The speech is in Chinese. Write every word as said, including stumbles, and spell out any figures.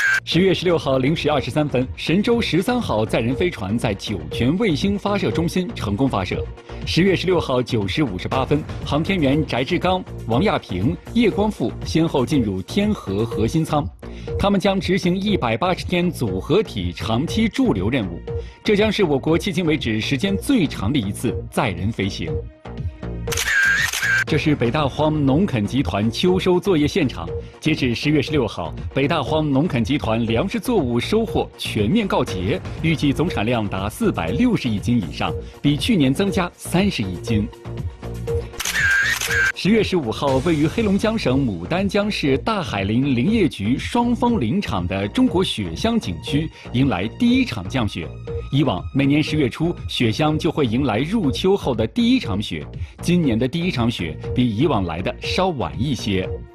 十月十六号零时二十三分，神舟十三号载人飞船在酒泉卫星发射中心成功发射。十月十六号九时五十八分，航天员翟志刚、王亚平、叶光富先后进入天河核心舱，他们将执行一百八十天组合体长期驻留任务，这将是我国迄今为止时间最长的一次载人飞行。 这是北大荒农垦集团秋收作业现场。截至十月十六号，北大荒农垦集团粮食作物收获全面告捷，预计总产量达四百六十亿斤以上，比去年增加三十亿斤。 十月十五号，位于黑龙江省牡丹江市大海林林业局双峰林场的中国雪乡景区迎来第一场降雪。以往每年十月初，雪乡就会迎来入秋后的第一场雪，今年的第一场雪比以往来的稍晚一些。